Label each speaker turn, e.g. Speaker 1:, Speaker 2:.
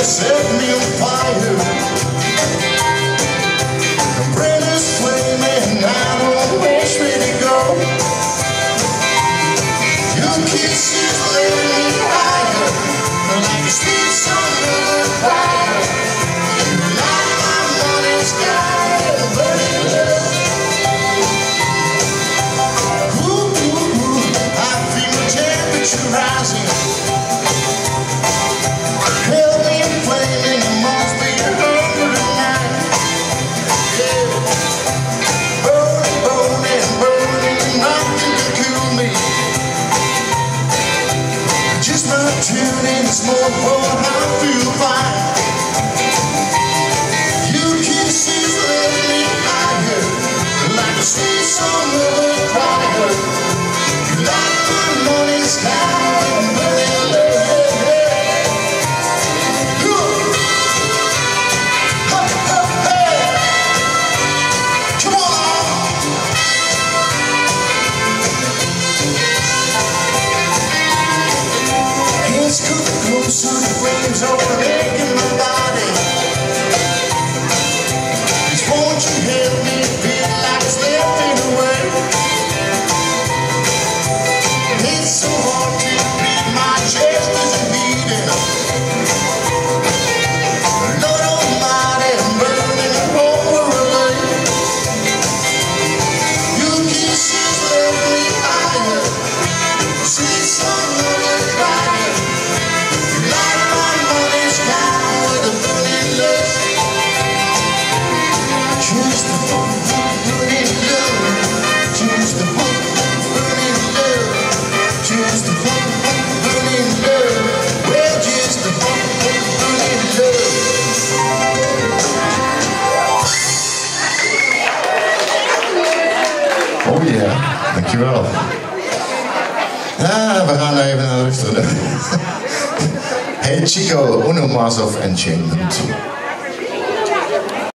Speaker 1: set me on fire. The brain is flaming, I don't wish me to go. Your kisses lift me higher, like a sweet song of a choir. You light my morning sky, burning love. Ooh, ooh, ooh, I feel my temperature rising. Just my tune in this morning, boy, I feel fine. Your kisses lift me higher, like a sweet song of a choir. You light my morning sky with burning love. Hey. Come on! It's close to the flames are making my body. Just won't you help me feel like it's slipping away? It's so hard to beat, my chest is beating. Lord Almighty, I'm burning over away. Your kisses lift me higher, sweet song of a choir. Choose the one burning love. Choose the one burning love. Choose the one burning love. Well, choose the one burning love. Oh yeah, dankjewel. We gaan even naar de rust. Hey Chico, Uno Mass of Enchantment.